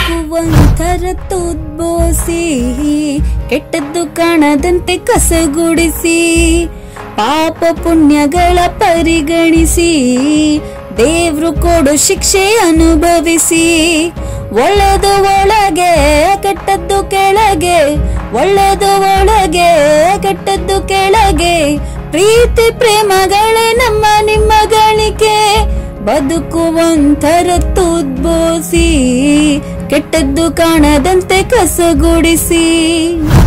ಬದುಕುವಂತರ ತುದ್ಬೋಸಿ ಕೆಟ್ಟದ್ದು ಕಾಣದಂತೆ ಕಸಗುಡಿಸಿ ಪಾಪ ಪುಣ್ಯಗಳ ಪರಿಗಣಿಸಿ ದೇವ್ರು ಕೊಡು ಶಿಕ್ಷೆ ಅನುಭವಿಸಿ ಒಳ್ಳೆದು ಒಳಗೆ ಕೆಟ್ಟದ್ದು ಕೆಳಗೆ ಒಳ್ಳೆದು ಒಳಗೆ ಕೆಟ್ಟದ್ದು ಕೆಳಗೆ ಪ್ರೀತಿ ಪ್ರೇಮಗಳೇ ನಮ್ಮ ನಿಮ್ಮ ಗಳಿಕೆ ಬದುಕುವಂತರ ತುದ್ಬೋಸಿ ಕೆಟ್ಟದ್ದು ಕಾಣದಂತೆ ಕಸಗುಡಿಸಿ